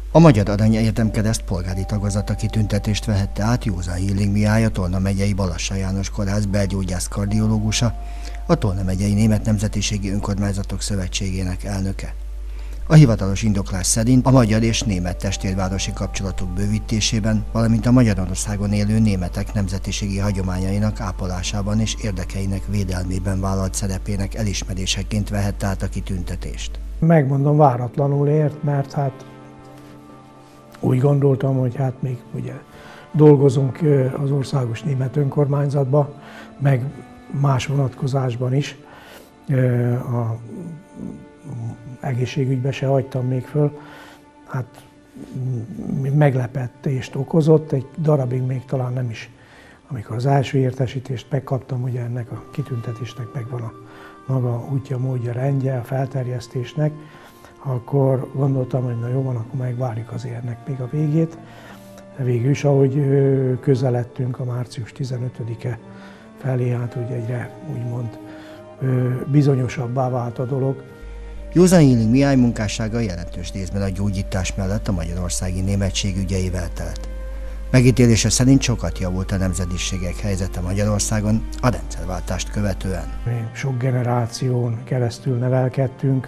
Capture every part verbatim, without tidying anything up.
A Magyar Arany Egyetem kereszt polgári tagozata kitüntetést vehette át Józan Illing Mihály, a Tolna megyei Balassa János Kórház belgyógyász kardiológusa, a Tolna megyei Német Nemzetiségi Önkormányzatok Szövetségének elnöke. A hivatalos indoklás szerint a magyar és német testvérvárosi kapcsolatok bővítésében, valamint a Magyarországon élő németek nemzetiségi hagyományainak ápolásában és érdekeinek védelmében vállalt szerepének elismeréseként vehette át a kitüntetést. Megmondom, váratlanul ért, mert hát úgy gondoltam, hogy hát még ugye dolgozunk az Országos Német Önkormányzatban, meg más vonatkozásban is. A egészségügybe se hagytam még föl. Hát meglepetést okozott, egy darabig még talán nem is. Amikor az első értesítést megkaptam, ugye ennek a kitüntetésnek megvan a maga útja, módja, rendje, a felterjesztésnek, akkor gondoltam, hogy na jó van, akkor megvárjuk azért ennek még a végét. Végül is, ahogy közeledtünk a március tizenötödike felé, hát ugye egyre úgymond bizonyosabbá vált a dolog. Józan Illing Mihály munkássága jelentős részben a gyógyítás mellett a magyarországi németség ügyeivel telt. Megítélése szerint sokat javult a nemzetiségek helyzete Magyarországon a rendszerváltást követően. Mi sok generáción keresztül nevelkedtünk.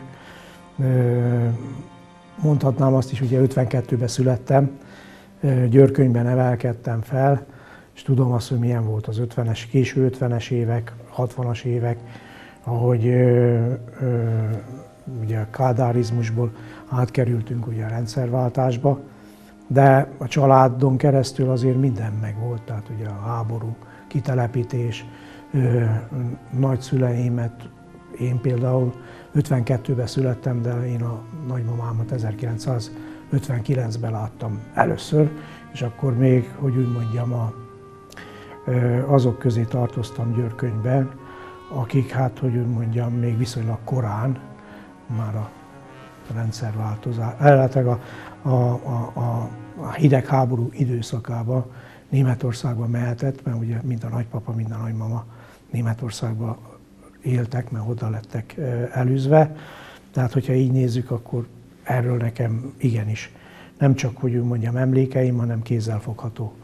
Mondhatnám azt is, ugye ötvenkettőben születtem, Győrkönyvben nevelkedtem fel, és tudom azt, hogy milyen volt az ötvenes, késő ötvenes évek, hatvanas évek, ahogy ö, ö, ugye a kádárizmusból átkerültünk ugye a rendszerváltásba, de a családon keresztül azért minden megvolt, tehát ugye a háború, kitelepítés, ö, nagyszüleimet, én például ötvenkettőben születtem, de én a nagymamámat ezerkilencszázötvenkilencben láttam először, és akkor még, hogy úgy mondjam, a, azok közé tartoztam Győrkönyvben, akik, hát, hogy úgy mondjam, még viszonylag korán, már a rendszerváltozás, illetve a, a, a, a, a hidegháború időszakában Németországba mehetett, mert ugye mind a nagypapa, mind a nagymama Németországba éltek, mert oda lettek elűzve. Tehát, hogyha így nézzük, akkor erről nekem igenis nem csak, hogy úgy mondjam, emlékeim, hanem kézzelfogható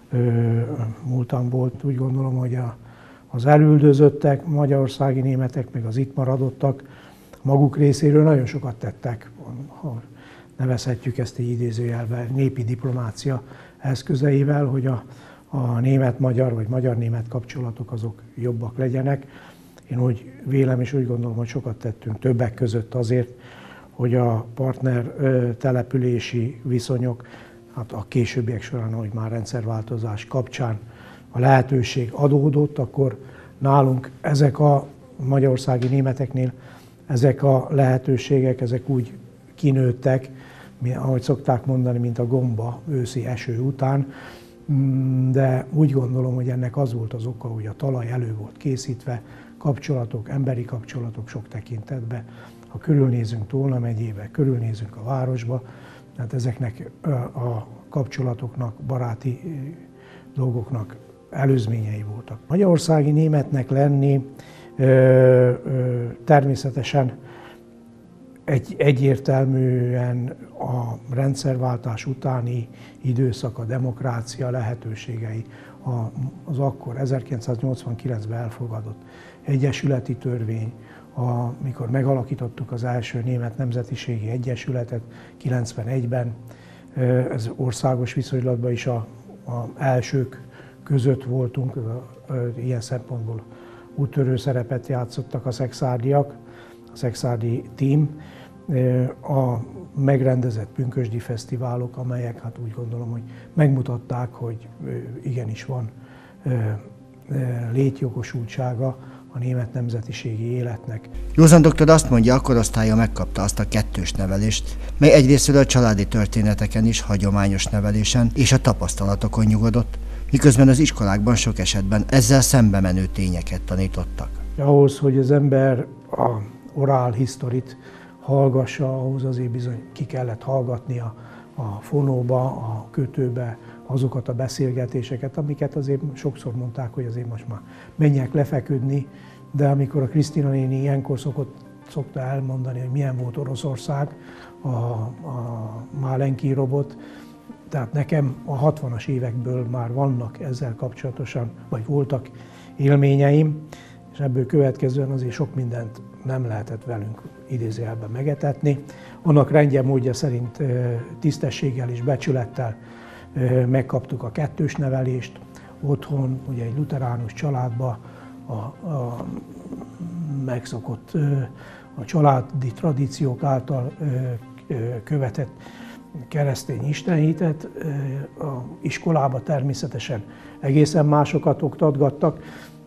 múltam volt. Úgy gondolom, hogy a, az elüldözöttek, magyarországi németek, meg az itt maradottak maguk részéről nagyon sokat tettek, ha nevezhetjük ezt egy idézőjelben, népi diplomácia eszközeivel, hogy a, a német-magyar vagy magyar-német kapcsolatok azok jobbak legyenek. Én úgy vélem és úgy gondolom, hogy sokat tettünk többek között azért, hogy a partner települési viszonyok, hát a későbbiek során, ahogy már rendszerváltozás kapcsán a lehetőség adódott, akkor nálunk ezek a magyarországi németeknél ezek a lehetőségek, ezek úgy kinőttek, ahogy szokták mondani, mint a gomba őszi eső után, de úgy gondolom, hogy ennek az volt az oka, hogy a talaj elő volt készítve, kapcsolatok, emberi kapcsolatok sok tekintetben. Ha körülnézünk Tolna megyébe, körülnézünk a városba, tehát ezeknek a kapcsolatoknak, baráti dolgoknak előzményei voltak. Magyarországi németnek lenni természetesen egy, egyértelműen a rendszerváltás utáni időszak, a demokrácia lehetőségei, az akkor ezerkilencszáznyolcvankilencben elfogadott egyesületi törvény, amikor megalakítottuk az első német nemzetiségi egyesületet kilencvenegyben, ez országos viszonylatban is a, a elsők között voltunk, ilyen szempontból úttörő szerepet játszottak a szekszárdiak, a szekszárdi tím, a megrendezett pünkösdi fesztiválok, amelyek hát úgy gondolom, hogy megmutatták, hogy igenis van létjogosultsága a német nemzetiségi életnek. Józan doktor azt mondja, a korosztálya megkapta azt a kettős nevelést, mely egyrésztről a családi történeteken is, hagyományos nevelésen és a tapasztalatokon nyugodott, miközben az iskolákban sok esetben ezzel szembe menő tényeket tanítottak. Ahhoz, hogy az ember a orál historit hallgassa, ahhoz azért bizony ki kellett hallgatnia a fonóba, a kötőbe azokat a beszélgetéseket, amiket azért sokszor mondták, hogy azért most már menjek lefeküdni, de amikor a Krisztina néni ilyenkor szokott, szokta elmondani, hogy milyen volt Oroszország a, a Allenki robot. Tehát nekem a hatvanas évekből már vannak ezzel kapcsolatosan, vagy voltak élményeim, és ebből következően azért sok mindent nem lehetett velünk idézőjelben megetetni. Annak rendje módja szerint tisztességgel és becsülettel megkaptuk a kettős nevelést. Otthon, ugye egy luteránus családba a, a megszokott, a családi tradíciók által követett keresztény istenhitet, a iskolába természetesen egészen másokat oktatgattak.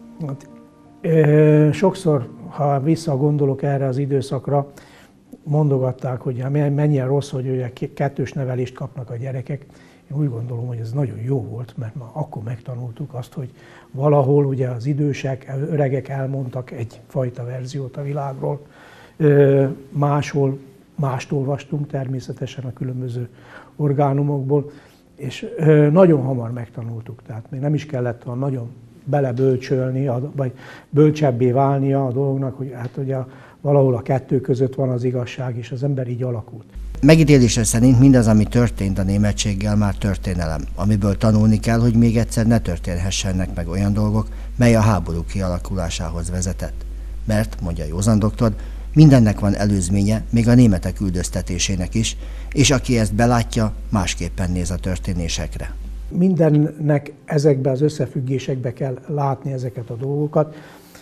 Sokszor, ha visszagondolok erre az időszakra, mondogatták, hogy mennyire rossz, hogy ugye kettős nevelést kapnak a gyerekek. Én úgy gondolom, hogy ez nagyon jó volt, mert már akkor megtanultuk azt, hogy valahol ugye az idősek, öregek elmondtak egyfajta verziót a világról, máshol mást olvastunk természetesen a különböző orgánumokból, és nagyon hamar megtanultuk, tehát még nem is kellett olyan nagyon belebölcsölni, vagy bölcsebbé válnia a dolognak, hogy hát ugye valahol a kettő között van az igazság, és az ember így alakult. Megítélése szerint mindaz, ami történt a németséggel, már történelem, amiből tanulni kell, hogy még egyszer ne történhessenek meg olyan dolgok, mely a háború kialakulásához vezetett. Mert, mondja Józan doktor, mindennek van előzménye, még a németek üldöztetésének is, és aki ezt belátja, másképpen néz a történésekre. Mindennek ezekbe az összefüggésekbe kell látni ezeket a dolgokat.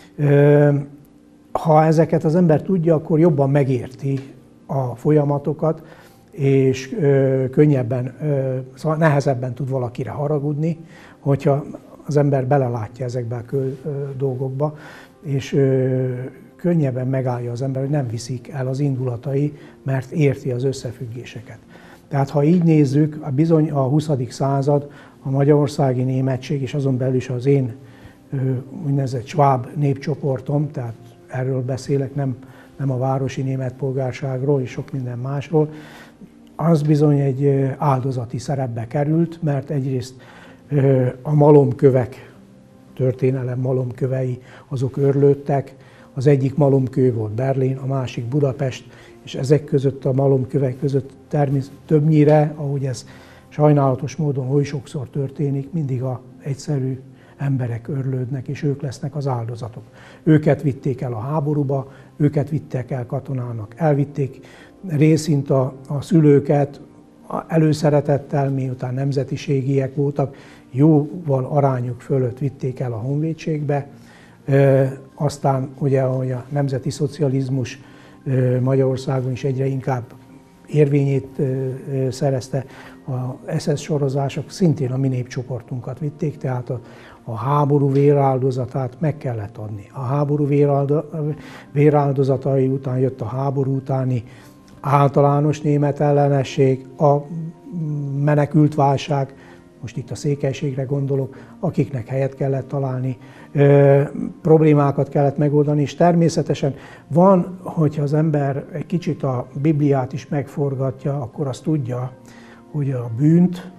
Ha ezeket az ember tudja, akkor jobban megérti a folyamatokat, és könnyebben, szóval nehezebben tud valakire haragudni, hogyha az ember belelátja ezekbe a dolgokba, és könnyebben megállja az ember, hogy nem viszik el az indulatai, mert érti az összefüggéseket. Tehát ha így nézzük, a bizony a huszadik század, a magyarországi németség, és azon belül is az én úgynevezett sváb népcsoportom, tehát erről beszélek, nem, nem a városi német polgárságról és sok minden másról, az bizony egy áldozati szerepbe került, mert egyrészt a malomkövek, történelem malomkövei, azok őrlődtek. Az egyik malomkő volt Berlin, a másik Budapest, és ezek között a malomkövek között természetesen többnyire, ahogy ez sajnálatos módon oly sokszor történik, mindig az egyszerű emberek örlődnek, és ők lesznek az áldozatok. Őket vitték el a háborúba, őket vitték el katonának, elvitték részint a, a szülőket, előszeretettel, miután nemzetiségiek voltak, jóval arányuk fölött vitték el a honvédségbe. E, aztán ugye, ahogy a nemzeti szocializmus e, Magyarországon is egyre inkább érvényét e, szerezte, a es es sorozások szintén a mi népcsoportunkat vitték, tehát a, a háború véráldozatát meg kellett adni. A háború véráldozatai után jött a háború utáni általános német ellenesség, a menekült válság, most itt a székelységre gondolok, akiknek helyet kellett találni, ö, problémákat kellett megoldani, és természetesen van, hogyha az ember egy kicsit a Bibliát is megforgatja, akkor azt tudja, hogy a bűnt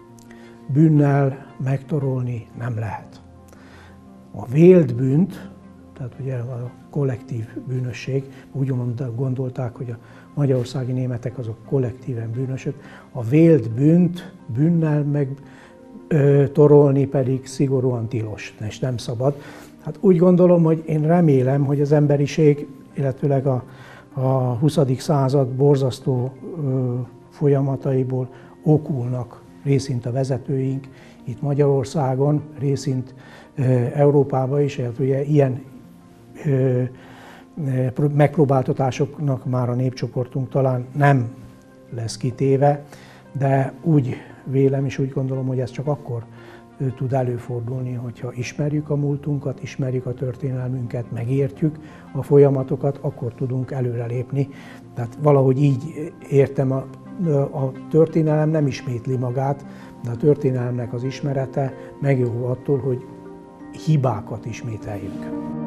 bűnnel megtorolni nem lehet. A vélt bűnt, tehát ugye a kollektív bűnösség, úgy gondolták, hogy a magyarországi németek azok kollektíven bűnösök, a vélt bűnt bűnnel megtorolni pedig szigorúan tilos, és nem szabad. Hát úgy gondolom, hogy én remélem, hogy az emberiség, illetőleg a, a huszadik század borzasztó ö, folyamataiból okulnak részint a vezetőink itt Magyarországon, részint ö, Európában is, illetve ugye ilyen ö, megpróbáltatásoknak már a népcsoportunk talán nem lesz kitéve, de úgy vélem és úgy gondolom, hogy ez csak akkor tud előfordulni, hogyha ismerjük a múltunkat, ismerjük a történelmünket, megértjük a folyamatokat, akkor tudunk előrelépni. Tehát valahogy így értem, a, a történelem nem ismétli magát, de a történelemnek az ismerete megjobb attól, hogy hibákat ismételjünk.